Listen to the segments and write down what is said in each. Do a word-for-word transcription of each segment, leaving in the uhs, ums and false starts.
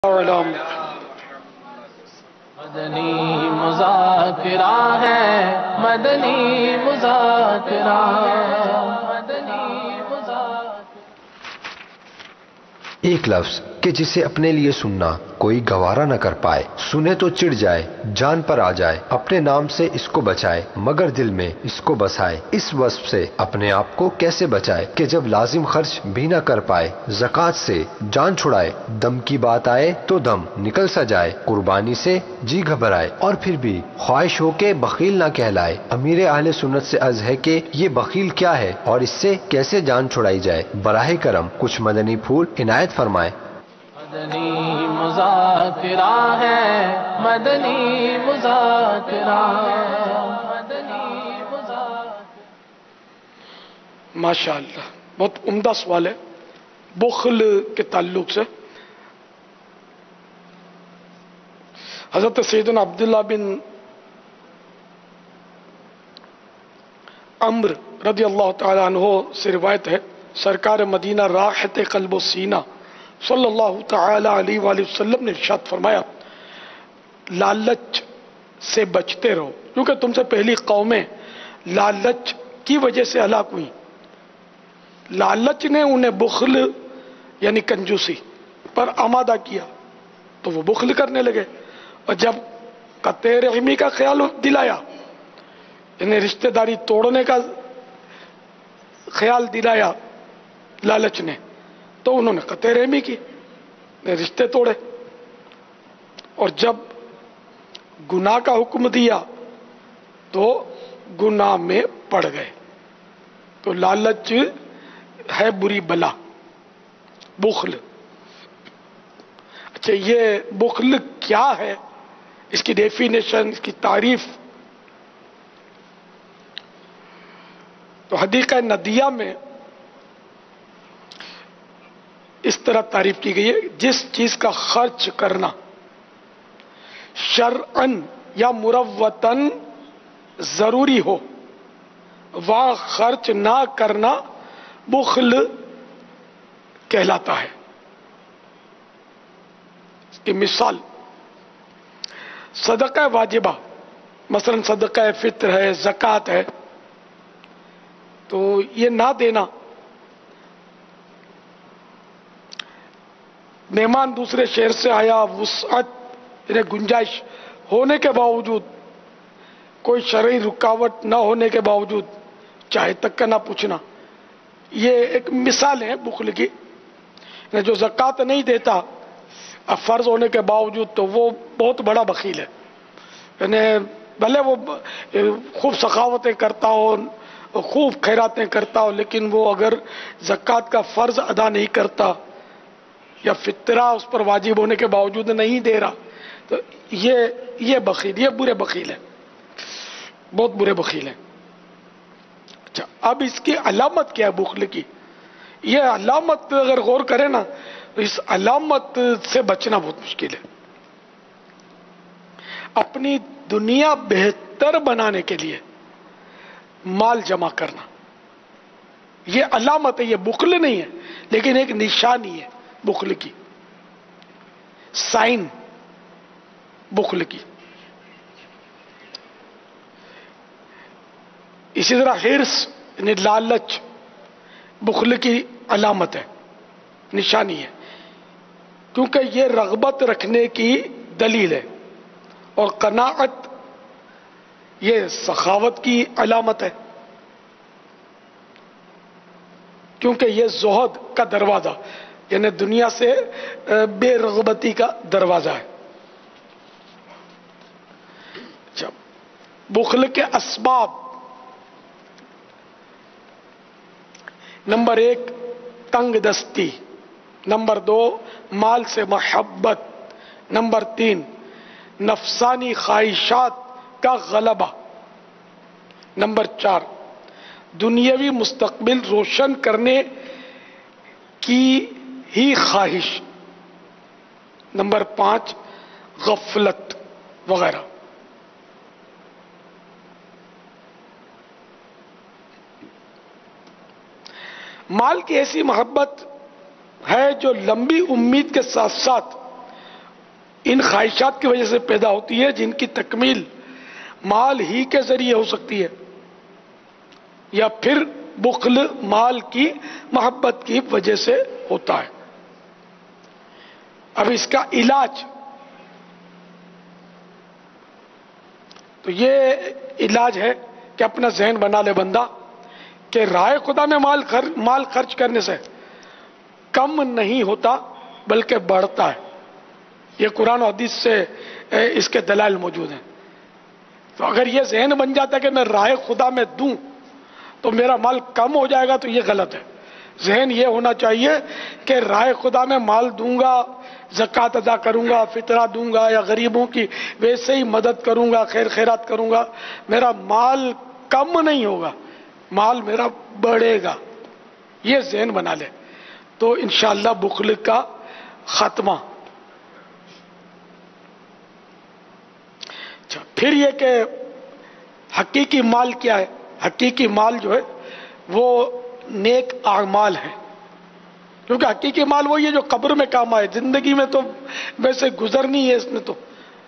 مدنی مذاکرہ ہے، مدنی مذاکرہ، مدنی مذاکرہ۔ ایک لفظ کہ جسے اپنے لیے سننا کوئی گوارا نہ کر پائے، سنے تو چڑ جائے، جان پر آ جائے، اپنے نام سے اس کو بچائے مگر دل میں اس کو بسائے۔ اس وصف سے اپنے آپ کو کیسے بچائے کہ جب لازم خرچ بھی نہ کر پائے، زکوٰۃ سے جان چھڑائے، دم کی بات آئے تو دم نکل سا جائے، قربانی سے جی گھبرائے اور پھر بھی خواہش ہو کے بخیل نہ کہلائے۔ امیر اہل سنت سے عرض ہے کہ یہ بخیل کیا ہے اور اس سے کیسے جان چھڑائی جائے؟ براہ کرم کچھ مدنی پھول عنایت فرمائے۔ مدنی مذاکرہ ہے، مدنی مذاکرہ، مدنی مذاکرہ۔ ماشاءاللہ، بہت عمدہ سوال ہے بخل کے تعلق سے۔ حضرت سیدنا عبداللہ بن عمرو رضی اللہ تعالیٰ عنہ سے روایت ہے، سرکار مدینہ راحت قلب و سینہ صلی اللہ تعالی علیہ وآلہ وسلم نے ارشاد فرمایا، لالچ سے بچتے رہو کیونکہ تم سے پہلی قومیں لالچ کی وجہ سے ہلاک ہوئی۔ لالچ نے انہیں بخل یعنی کنجوسی پر آمادہ کیا تو وہ بخل کرنے لگے، اور جب قطع رحمی کا خیال دلایا، یعنی رشتہ داری توڑنے کا خیال دلایا لالچ نے، تو انہوں نے قطع رحمی کی، رشتے توڑے، اور جب گناہ کا حکم دیا تو گناہ میں پڑ گئے۔ تو لالچ ہے بری بلا، بخل۔ اچھا، یہ بخل کیا ہے، اس کی ڈیفینیشن، اس کی تعریف؟ تو حدیقہ ندیہ میں اس طرح تعریف کی گئی ہے، جس چیز کا خرچ کرنا شرعن یا مروتن ضروری ہو، وہاں خرچ نہ کرنا بخل کہلاتا ہے۔ اس کی مثال صدقہ واجبہ، مثلا صدقہ فطر ہے، زکوٰۃ ہے، تو یہ نہ دینا، مہمان دوسرے شہر سے آیا، وسعت یعنی گنجائش ہونے کے باوجود، کوئی شرعی رکاوٹ نہ ہونے کے باوجود چاہے تک کا نہ پوچھنا، یہ ایک مثال ہے بخل کی۔ یعنی جو زکوٰۃ نہیں دیتا اب فرض ہونے کے باوجود، تو وہ بہت بڑا بخیل ہے۔ یعنی بھلے وہ خوب سخاوتیں کرتا ہو، خوب خیراتیں کرتا ہو، لیکن وہ اگر زکوٰۃ کا فرض ادا نہیں کرتا یا فطرہ اس پر واجب ہونے کے باوجود نہیں دے رہا، تو یہ یہ بخیل، یہ برے بخیل ہے، بہت برے بخیل ہیں۔ اچھا، اب اس کی علامت کیا ہے بخل کی؟ یہ علامت اگر غور کریں نا، تو اس علامت سے بچنا بہت مشکل ہے۔ اپنی دنیا بہتر بنانے کے لیے مال جمع کرنا، یہ علامت ہے، یہ بخل نہیں ہے، لیکن ایک نشانی ہے بخل کی، سائن بخل کی۔ اسی طرح ہرس یعنی لالچ بخل کی علامت ہے، نشانی ہے، کیونکہ یہ رغبت رکھنے کی دلیل ہے، اور قناعت یہ سخاوت کی علامت ہے، کیونکہ یہ زہد کا دروازہ یعنی دنیا سے بے رغبتی کا دروازہ ہے۔ جب بخل کے اسباب، نمبر ایک تنگ دستی، نمبر دو مال سے محبت، نمبر تین نفسانی خواہشات کا غلبہ، نمبر چار دنیاوی مستقبل روشن کرنے کی ہی خواہش، نمبر پانچ غفلت وغیرہ۔ مال کی ایسی محبت ہے جو لمبی امید کے ساتھ ساتھ ان خواہشات کی وجہ سے پیدا ہوتی ہے جن کی تکمیل مال ہی کے ذریعے ہو سکتی ہے، یا پھر بخل مال کی محبت کی وجہ سے ہوتا ہے۔ اب اس کا علاج، تو یہ علاج ہے کہ اپنا ذہن بنا لے بندہ کہ راہ خدا میں مال خرچ مال خرچ کرنے سے کم نہیں ہوتا بلکہ بڑھتا ہے۔ یہ قرآن و حدیث سے اس کے دلائل موجود ہیں۔ تو اگر یہ ذہن بن جاتا ہے کہ میں راہ خدا میں دوں تو میرا مال کم ہو جائے گا، تو یہ غلط ہے۔ ذہن یہ ہونا چاہیے کہ راہ خدا میں مال دوں گا، زکوٰۃ ادا کروں گا، فطرہ دوں گا، یا غریبوں کی ویسے ہی مدد کروں گا، خیر خیرات کروں گا، میرا مال کم نہیں ہوگا، مال میرا بڑھے گا۔ یہ ذہن بنا لے تو انشاءاللہ بخل کا خاتمہ۔ اچھا، پھر یہ کہ حقیقی مال کیا ہے؟ حقیقی مال جو ہے وہ نیک اعمال ہے، کیونکہ حقیقی مال وہی ہے جو قبر میں کام آئے، زندگی میں تو ویسے گزرنی ہے اس نے تو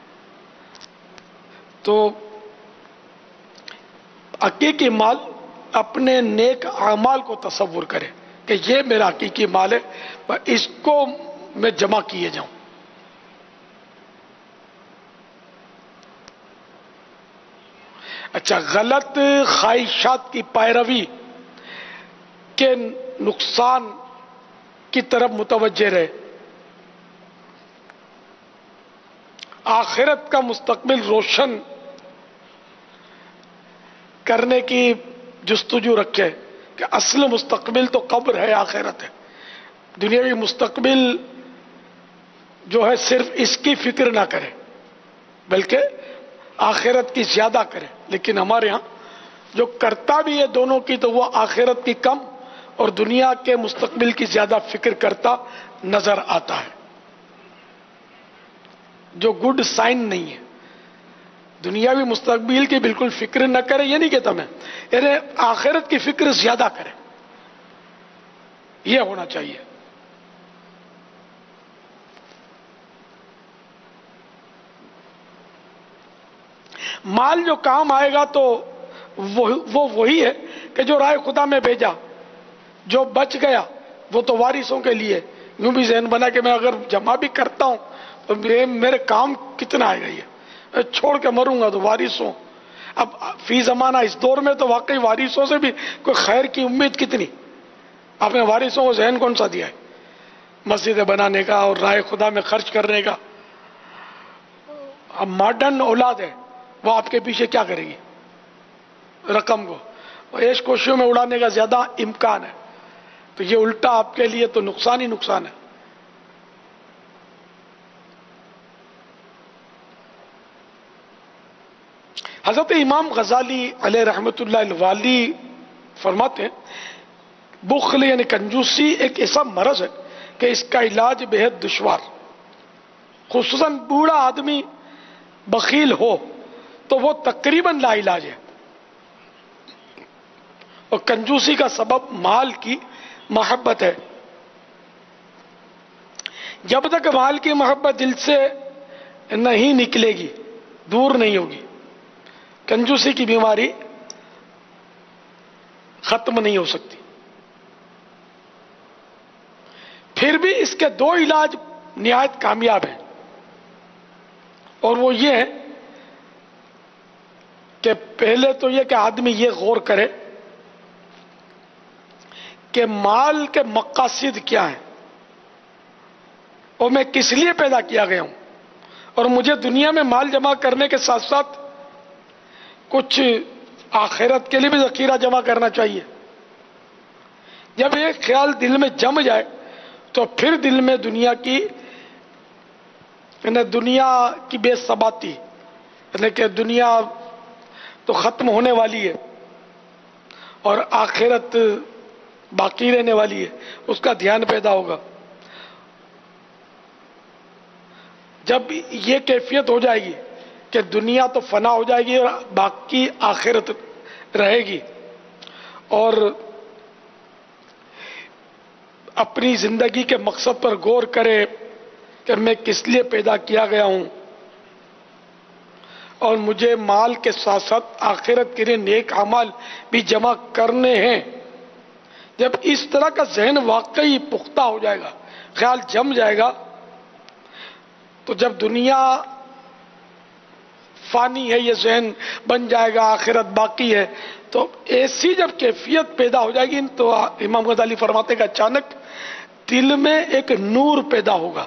تو حقیقی مال اپنے نیک اعمال کو تصور کرے کہ یہ میرا حقیقی مال ہے، اس کو میں جمع کیے جاؤں۔ اچھا، غلط خواہشات کی پیروی کے نقصان کی طرف متوجہ رہے، آخرت کا مستقبل روشن کرنے کی جستجو رکھے کہ اصل مستقبل تو قبر ہے، آخرت ہے۔ دنیاوی مستقبل جو ہے صرف اس کی فکر نہ کرے بلکہ آخرت کی زیادہ کرے، لیکن ہمارے ہاں جو کرتا بھی ہے دونوں کی تو وہ آخرت کی کم اور دنیا کے مستقبل کی زیادہ فکر کرتا نظر آتا ہے، جو گڈ سائن نہیں ہے۔ دنیاوی مستقبل کی بالکل فکر نہ کرے، یہ نہیں کہتا میں، یعنی آخرت کی فکر زیادہ کرے، یہ ہونا چاہیے۔ مال جو کام آئے گا تو وہ وہی ہے کہ جو راہ خدا میں بھیجا، جو بچ گیا وہ تو وارثوں کے لیے۔ یوں بھی ذہن بنا کہ میں اگر جمع بھی کرتا ہوں تو میرے کام کتنا آئے گا، یہ چھوڑ کے مروں گا تو وارثوں۔ اب فی زمانہ اس دور میں تو واقعی وارثوں سے بھی کوئی خیر کی امید کتنی؟ آپ نے وارثوں کو ذہن کون سا دیا ہے؟ مسجدیں بنانے کا اور راہ خدا میں خرچ کرنے کا۔ اب ماڈرن اولاد ہے، وہ آپ کے پیچھے کیا کرے گی؟ رقم کو عیش کوشیوں میں اڑانے کا زیادہ امکان ہے، تو یہ الٹا آپ کے لیے تو نقصان ہی نقصان ہے۔ حضرت امام غزالی علیہ رحمۃ اللہ الوالی فرماتے ہیں بخل یعنی کنجوسی ایک ایسا مرض ہے کہ اس کا علاج بے حد دشوار، خصوصاً بوڑھا آدمی بخیل ہو تو وہ تقریباً لا علاج ہے، اور کنجوسی کا سبب مال کی محبت ہے۔ جب تک مال کی محبت دل سے نہیں نکلے گی، دور نہیں ہوگی، کنجوسی کی بیماری ختم نہیں ہو سکتی۔ پھر بھی اس کے دو علاج نہایت کامیاب ہیں، اور وہ یہ ہے کہ پہلے تو یہ کہ آدمی یہ غور کرے کہ مال کے مقاصد کیا ہیں، اور میں کس لیے پیدا کیا گیا ہوں، اور مجھے دنیا میں مال جمع کرنے کے ساتھ ساتھ کچھ آخرت کے لیے بھی ذخیرہ جمع کرنا چاہیے۔ جب یہ خیال دل میں جم جائے تو پھر دل میں دنیا کی یعنی دنیا کی بے ثباتی، یعنی کہ دنیا تو ختم ہونے والی ہے اور آخرت باقی رہنے والی ہے، اس کا دھیان پیدا ہوگا۔ جب یہ کیفیت ہو جائے گی کہ دنیا تو فنا ہو جائے گی اور باقی آخرت رہے گی، اور اپنی زندگی کے مقصد پر غور کرے کہ میں کس لیے پیدا کیا گیا ہوں اور مجھے مال کے ساتھ ساتھ آخرت کے لیے نیک اعمال بھی جمع کرنے ہیں. جب اس طرح کا ذہن واقعی پختہ ہو جائے گا، خیال جم جائے گا، تو جب دنیا فانی ہے یہ ذہن بن جائے گا، آخرت باقی ہے، تو ایسی جب کیفیت پیدا ہو جائے گی تو امام غزالی فرماتے کہ اچانک دل میں ایک نور پیدا ہوگا.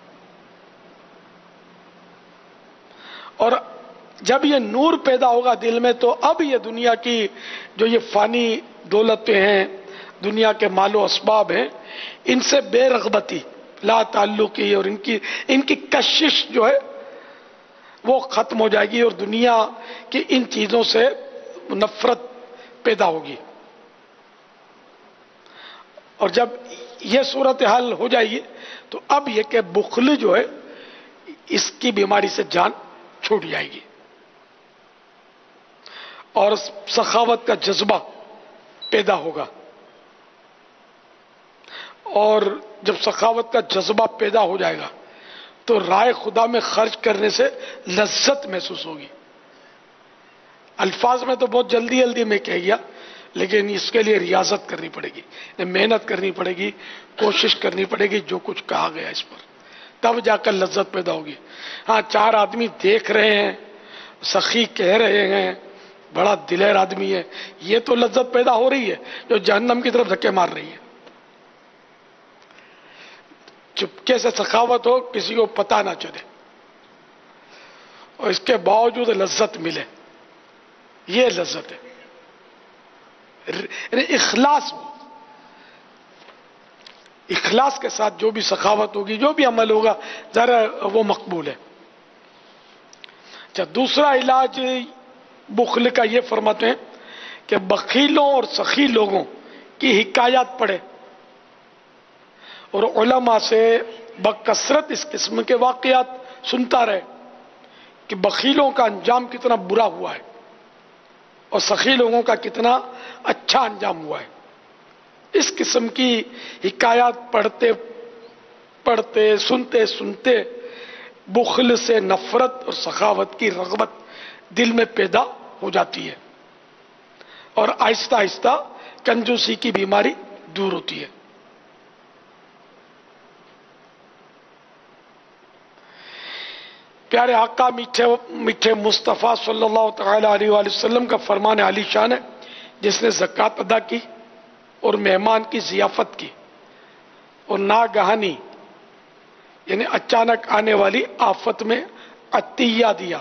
اور جب یہ نور پیدا ہوگا دل میں تو اب یہ دنیا کی جو یہ فانی دولتیں ہیں، دنیا کے مال و اسباب ہیں، ان سے بے رغبتی، لا تعلقی اور ان کی ان کی کشش جو ہے وہ ختم ہو جائے گی اور دنیا کی ان چیزوں سے نفرت پیدا ہوگی. اور جب یہ صورتحال ہو جائے گی تو اب یہ کہ بخل جو ہے اس کی بیماری سے جان چھوٹ جائے گی اور سخاوت کا جذبہ پیدا ہوگا. اور جب سخاوت کا جذبہ پیدا ہو جائے گا تو رائے خدا میں خرچ کرنے سے لذت محسوس ہوگی. الفاظ میں تو بہت جلدی جلدی میں کہہ گیا، لیکن اس کے لیے ریاضت کرنی پڑے گی، محنت کرنی پڑے گی، کوشش کرنی پڑے گی جو کچھ کہا گیا اس پر، تب جا کر لذت پیدا ہوگی. ہاں چار آدمی دیکھ رہے ہیں، سخی کہہ رہے ہیں، بڑا دلیر آدمی ہے، یہ تو لذت پیدا ہو رہی ہے جو جہنم کی طرف دھکے مار رہی ہے. چپکے سے سخاوت ہو، کسی کو پتہ نہ چلے اور اس کے باوجود لذت ملے، یہ لذت ہے. اخلاص اخلاص کے ساتھ جو بھی سخاوت ہوگی، جو بھی عمل ہوگا، ذرا وہ مقبول ہے. اچھا، دوسرا علاج بخل کا یہ فرماتے ہیں کہ بخیلوں اور سخی لوگوں کی حکایات پڑھے اور علماء سے بکثرت اس قسم کے واقعات سنتا رہے کہ بخیلوں کا انجام کتنا برا ہوا ہے اور سخی لوگوں کا کتنا اچھا انجام ہوا ہے. اس قسم کی حکایات پڑھتے پڑھتے سنتے سنتے بخل سے نفرت اور سخاوت کی رغبت دل میں پیدا ہو جاتی ہے اور آہستہ آہستہ کنجوسی کی بیماری دور ہوتی ہے. پیارے آقا میٹھے میٹھے مصطفیٰ صلی اللہ تعالی علیہ وآلہ وسلم کا فرمان عالی شان ہے، جس نے زکوٰۃ ادا کی اور مہمان کی ضیافت کی اور ناگہانی یعنی اچانک آنے والی آفت میں عطیہ دیا،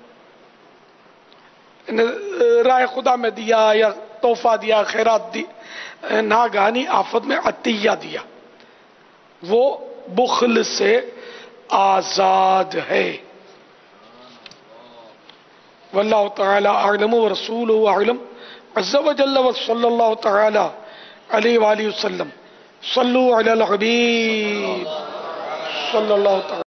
رائے خدا میں دیا یا تحفہ دیا، خیرات دی، ناگہانی آفت میں عطیہ دیا، وہ بخل سے آزاد ہے. واللہ تعالی اعلم ورسولہ اعلم عز وجل وصلی اللہ تعالی علیہ وآلہ وسلم. صلو علی الحبیب صلی اللہ تعالی